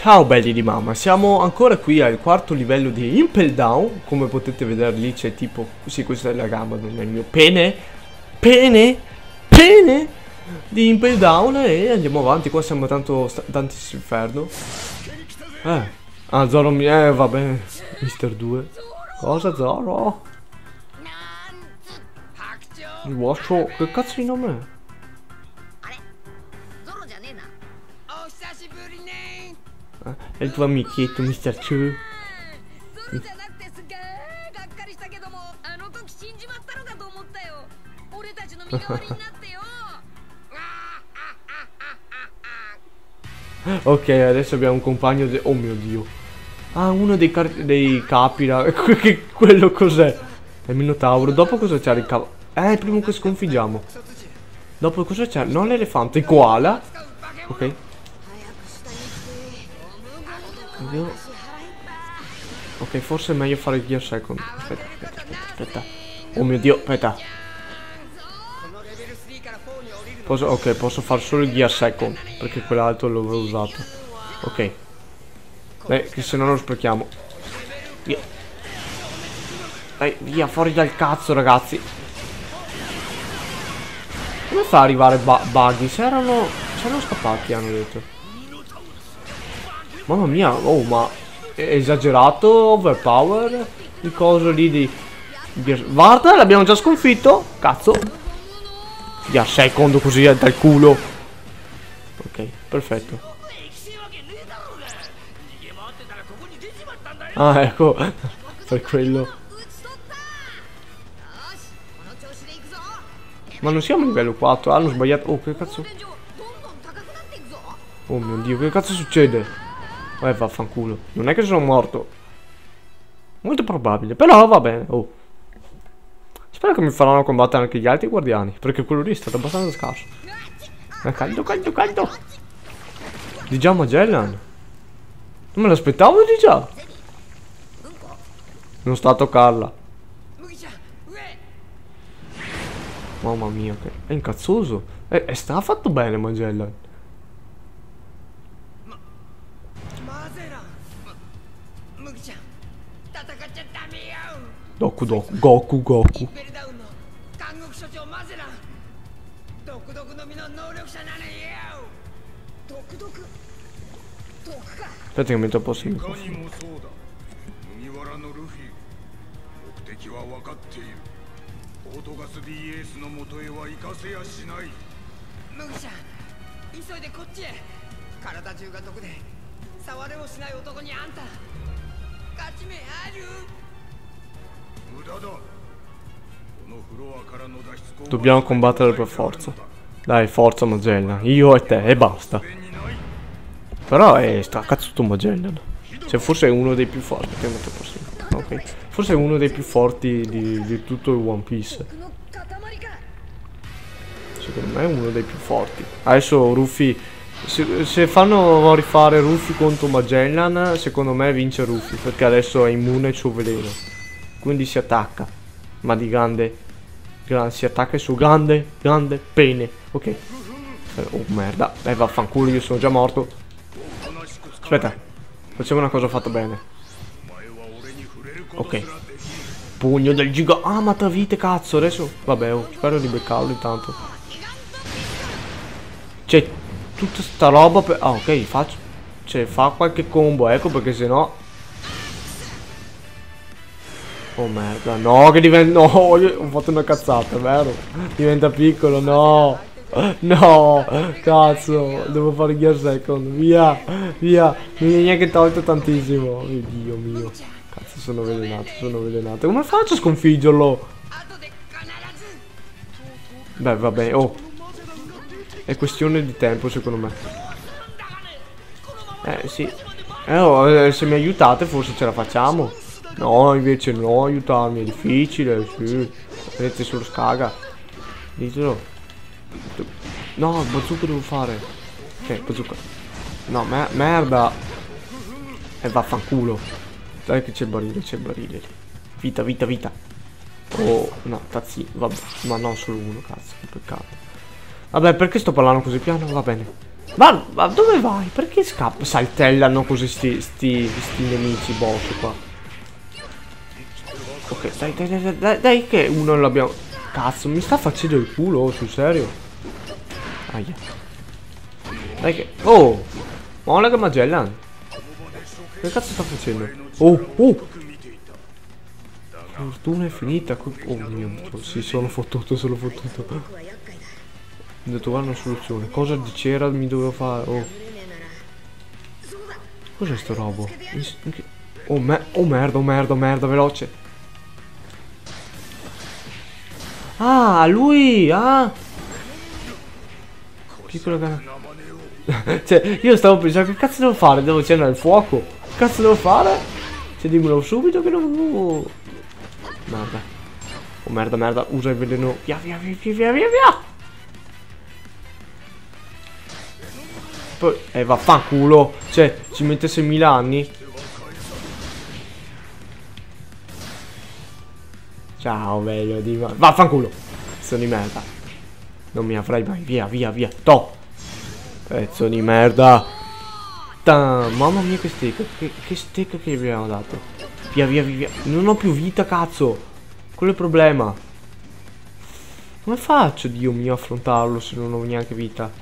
Ciao belli di mamma, siamo ancora qui al quarto livello di Impel Down. Come potete vedere lì c'è tipo, sì, questa è la gamba, non è il mio pene di Impel Down. E andiamo avanti, qua siamo tanto inferno. Zoro vabbè, Mister 2. Cosa Zoro? Il vostro, che cazzo di nome è? È il tuo amichetto, Mr. Chu. Ok, adesso abbiamo un compagno oh mio dio. Uno dei capi. Quello cos'è? È il Minotauro. Dopo cosa c'è il capo? È il primo che sconfiggiamo. Dopo cosa c'è? Non l'elefante, il koala. Ok. Ok, forse è meglio fare il Gear Second. Aspetta. Oh mio dio, aspetta. Ok, posso fare solo il Gear Second, perché quell'altro l'avevo usato. Ok. Dai, che se no lo sprechiamo. Via. Dai, via, fuori dal cazzo, ragazzi. Come fa ad arrivare Buggy? Se erano scappati, hanno detto. Mamma mia, oh, ma è esagerato, overpower, il coso lì di Guarda, l'abbiamo già sconfitto. Cazzo. Via, secondo così dal culo. Ok, perfetto. Ecco. Per quello. Ma non siamo a livello 4, hanno sbagliato. Oh, che cazzo. Oh mio dio, che cazzo succede? Vaffanculo. Non è che sono morto. Molto probabile. Però va bene. Oh. Spero che mi faranno combattere anche gli altri guardiani. Perché quello lì è stato abbastanza scarso. Caldo. Di già Magellan. Non me l'aspettavo di già. Non sta a toccarla. Mamma mia, che è incazzoso. Sta fatto bene Magellan. Goku. Aspetta che metto a posto il microfono. Dobbiamo combattere per forza. Dai, forza Magellan. Io e te e basta. Però è stracazzuto Magellan. Cioè forse è uno dei più forti. Ok. Forse è uno dei più forti di tutto il One Piece. Secondo me è uno dei più forti. Adesso Ruffy, se fanno rifare Ruffy contro Magellan, secondo me vince Ruffy, perché adesso è immune al suo veleno. Quindi si attacca. Ma di grande si attacca il suo grande pene. Ok. Oh merda. Vaffanculo, io sono già morto. Aspetta. Facciamo una cosa fatta bene. Ok. Pugno del giga. Matavite, cazzo. Adesso vabbè, spero di beccarlo intanto. C'è tutta sta roba per... ok, faccio... cioè, fa qualche combo, ecco, perché sennò... Oh merda, no, che diventa... no, io ho fatto una cazzata, vero? Diventa piccolo, no. No, cazzo, devo fare Gear Second, via. Mi è neanche tolto tantissimo. Oh, Dio mio. Cazzo, sono avvelenato. Come faccio a sconfiggerlo? Beh, vabbè, oh. È questione di tempo, secondo me. Sì. Se mi aiutate forse ce la facciamo. No, invece no, aiutarmi è difficile, sì. Vedete sullo scaga. Ditelo. No, bazooka devo fare. Ok, bazooka. No, merda. Vaffanculo. Dai che c'è il barile. Vita. Oh, no, tazzino. Vabbè, ma no, solo uno, cazzo, che peccato. Vabbè, perché sto parlando così piano? Va bene. Ma dove vai? Perché scappa? Saltellano così sti nemici boss qua. Ok, dai che uno l'abbiamo... Cazzo, mi sta facendo il culo, sul serio? Aia. Dai che... Oh! Monaca Magellan. Che cazzo sta facendo? Oh! Fortuna è finita. Oh mio Dio, sì, sono fottuto. Devo trovare una soluzione. Cosa di cera mi dovevo fare? Oh. Cos'è sto robo? Oh merda, veloce. Ah, lui! Ah! Piccola gana. Cioè, io stavo pensando, che cazzo devo fare? Devo accendere il fuoco? Che cazzo devo fare? Cioè, dimmelo subito che non... Merda. Oh merda, usa il veleno. Via. Poi, vaffanculo. Cioè, ci mette 6.000 anni. Ciao, bello di... Vaffanculo. Pezzo di merda. Non mi avrai mai. Via. To. Pezzo di merda. Mamma mia che steak. Che steak che gli abbiamo dato. Via. Non ho più vita, cazzo. Quello è il problema. Come faccio, Dio mio, a affrontarlo se non ho neanche vita?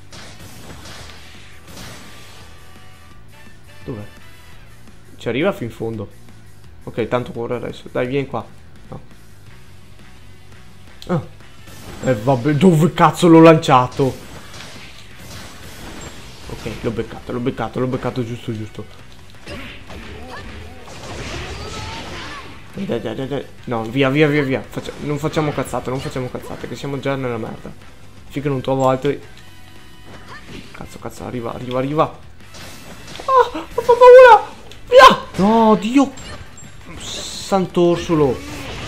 Dov'è? Ci arriva fin in fondo. Ok, tanto corre adesso. Dai, vieni qua. No. Vabbè, dove cazzo l'ho lanciato? Ok, l'ho beccato giusto. Dai. No, via. Non facciamo cazzate, che siamo già nella merda. Finché non trovo altri. Cazzo, arriva. Ah, ho paura! Via! No, Dio! Sant'Orsulo!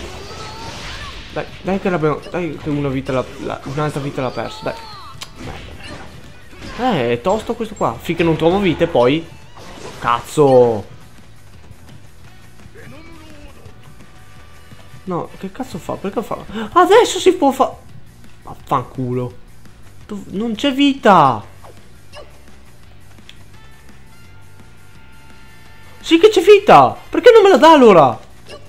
Dai che l'abbiamo... Dai che un'altra vita l'ha persa, dai. È tosto questo qua. Finché non trovo vite, poi... Cazzo! No, che cazzo fa? Perché fa? Adesso si può fare... Vaffanculo. Non c'è vita! Sì che c'è vita! Perché non me la dà allora?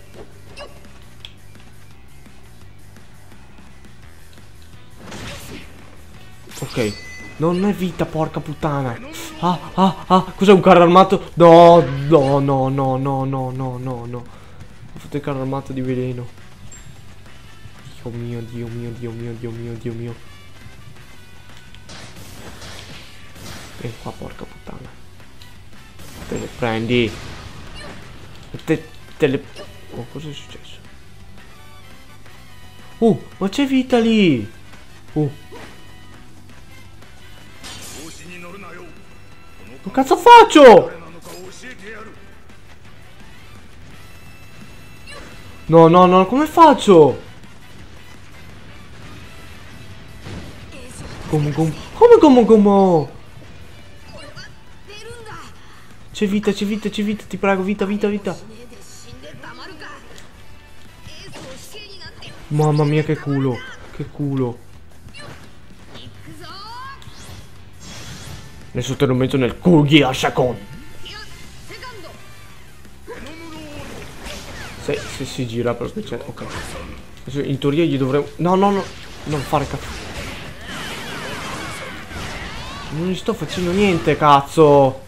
Ok, non è vita, porca puttana. Cos'è un carro armato? No. Ho fatto il carro armato di veleno. Dio mio. E qua, porca puttana. Te le prendi. Te le... Oh, cosa è successo? Ma c'è vita lì. Che cazzo faccio? No, come faccio? Come? C'è vita, ti prego, vita. Mamma mia, che culo. Adesso te lo metto nel Kugi Ashakon. Se si gira perché c'è... Ok. Adesso in teoria gli dovremmo... No. Non fare cazzo. Non gli sto facendo niente, cazzo.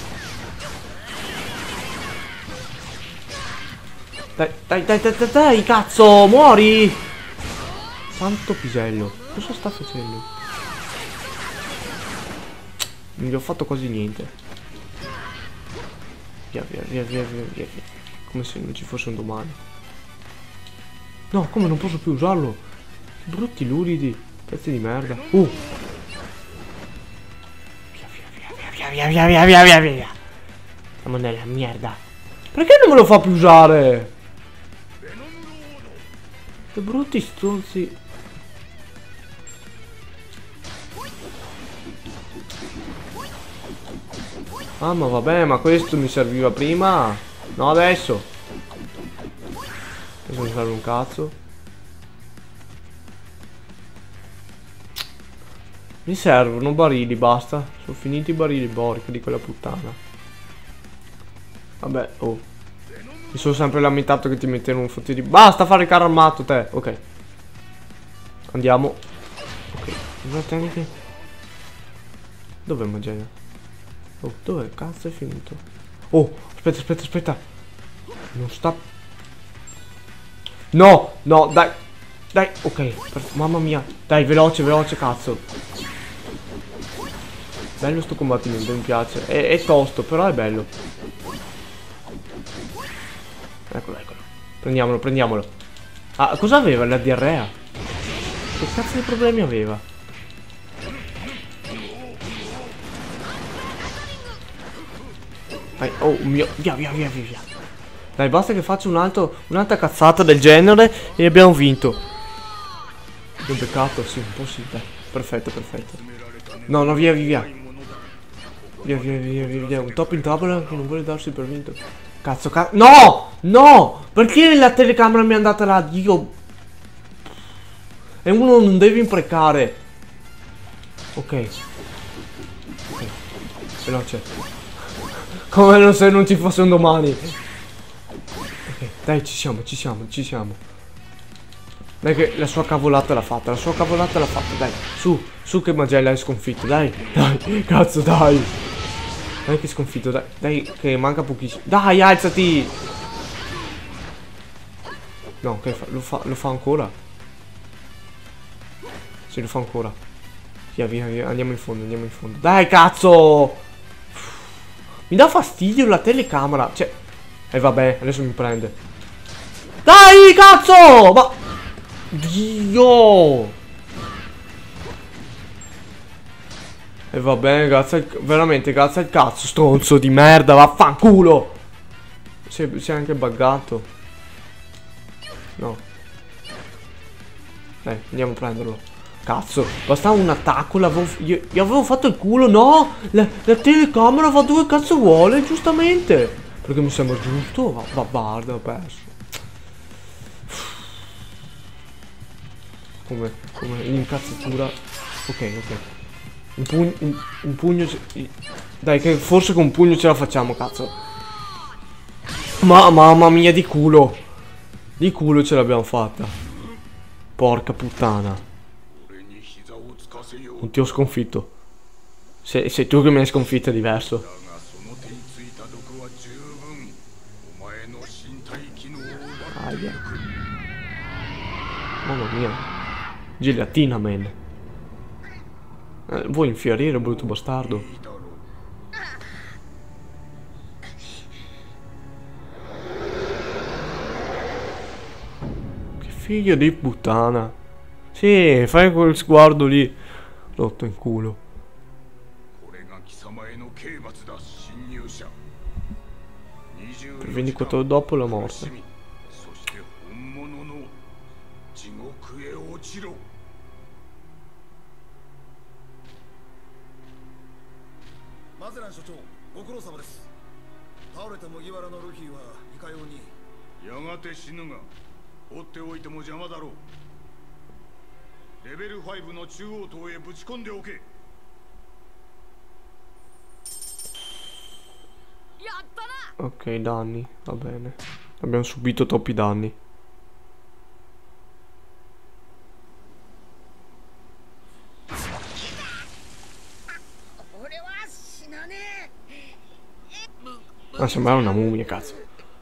Dai, cazzo, muori. Santo pisello. Cosa sta facendo? Non gli ho fatto quasi niente. Via. Come se non ci fosse un domani. No, come non posso più usarlo? Che brutti luridi. Pezzi di merda. Via. Siamo nella merda. Perché non me lo fa più usare? Che brutti stronzi. Ah, ma vabbè, ma questo mi serviva prima. No, adesso. Adesso mi serve un cazzo. Mi servono barili, basta. Sono finiti i barili, porca di quella puttana. Vabbè, oh. Mi sono sempre lamentato che ti mettevano un fottio di... Basta fare il carro armato, te. Ok. Andiamo. Ok. Guardate. Dov'è Magella? Oh, dov'è? Cazzo è finito? Oh, aspetta. Non sta... No, dai. Dai, ok. Mamma mia. Dai, veloce, cazzo. Bello sto combattimento, mi piace. È tosto, però è bello. Eccolo. Prendiamolo. Ah, cosa aveva? La diarrea? Che cazzo di problemi aveva? Vai, oh mio... Via. Dai, basta che faccio un'altra cazzata del genere e abbiamo vinto. Ho beccato, sì, un po' sì, dai. Perfetto. No, via. Via. Un top in tavola che non vuole darsi per vinto. Cazzo. No! Perché la telecamera mi è andata là? Dio. E uno non deve imprecare. Ok. Veloce. Come se non ci fosse un domani. Ok, dai, ci siamo. Dai che la sua cavolata l'ha fatta. Dai, su che Magella è sconfitto. Dai, cazzo, dai. Dai che è sconfitto, dai che manca pochissimo. Dai, alzati. No, che fa? Lo fa ancora. Sì, lo fa ancora. Via, andiamo in fondo. Dai, cazzo. Mi dà fastidio la telecamera. Cioè. E vabbè, adesso mi prende. Dai, cazzo! Ma... Dio! E va bene, veramente, grazie al cazzo, stronzo di merda, vaffanculo! Si è anche buggato. No. Andiamo a prenderlo. Cazzo, bastava un attacco, gli avevo fatto il culo, no! La telecamera fa dove cazzo vuole, giustamente! Perché mi sembra giusto, guarda, ho perso. Come l'incazzatura. Ok. Un pugno. Dai, che forse con un pugno ce la facciamo, cazzo. Mamma mia, di culo. Di culo ce l'abbiamo fatta. Porca puttana. Non ti ho sconfitto. Sei tu che mi hai sconfitto, è diverso. Aia. Mamma mia. Gelatina, man. Vuoi infierire, brutto bastardo? Che figlio di puttana. Sì, fai quel sguardo lì. Rotto in culo. Per 24 ore dopo la morte. Ok, danni, va bene. Abbiamo subito troppi danni. Ma sembrava una mummia, cazzo.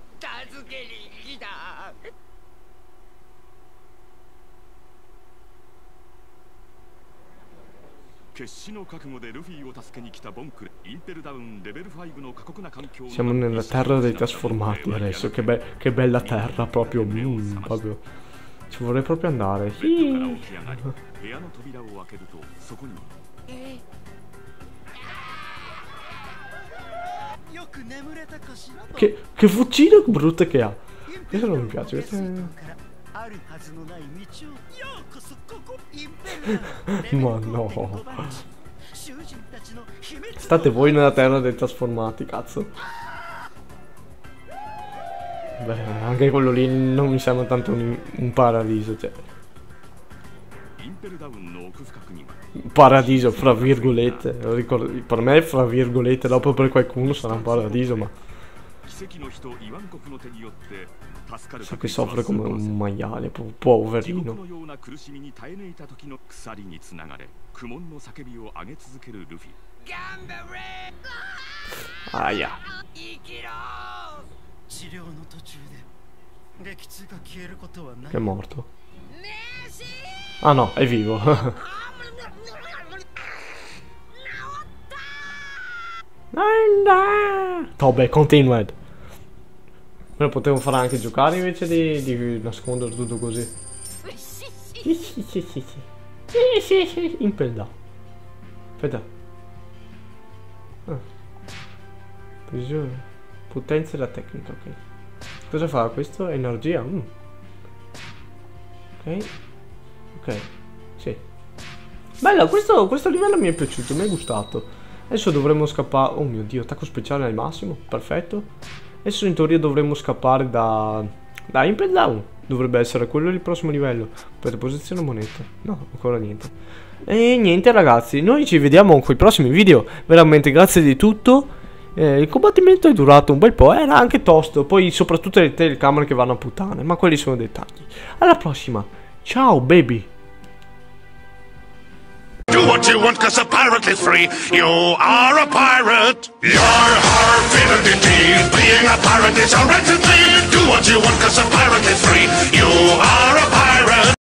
Siamo nella terra dei trasformati adesso. Che bella terra, proprio. Proprio. Ci vorrei proprio andare. Che fucile brutta che ha. Questo non mi piace. Ma no. State voi nella terra dei trasformati, cazzo. Beh, anche quello lì non mi sembra tanto un paradiso, cioè. Paradiso, fra virgolette. Per me, fra virgolette, dopo per qualcuno sarà un paradiso, ma... so che soffre come un maiale, poverino. Aia. Che è morto. Ah no, è vivo. Vabbè, continued. Però potevo fare anche giocare invece di nascondere tutto così. Impelda. Aspetta. Presione. Potenza della tecnica, ok. Cosa fa questo? Energia. Ok. Ok. Sì. Bello, questo livello mi è piaciuto, mi è gustato. Adesso dovremmo scappare. Oh mio dio, attacco speciale al massimo. Perfetto. Adesso in teoria dovremmo scappare da Impel Down. Dovrebbe essere quello il prossimo livello. Per posizione moneta. No, ancora niente. E niente ragazzi, noi ci vediamo con i prossimi video. Veramente grazie di tutto. Il combattimento è durato un bel po', era anche tosto. Poi soprattutto le telecamere che vanno a puttane. Ma quelli sono dettagli. Alla prossima. Ciao baby. Do what you want, 'cause a pirate is free. You are a pirate. Yar har fiddle-dee-dee. Being a pirate is alright to be. Do what you want, 'cause a pirate is free. You are a pirate.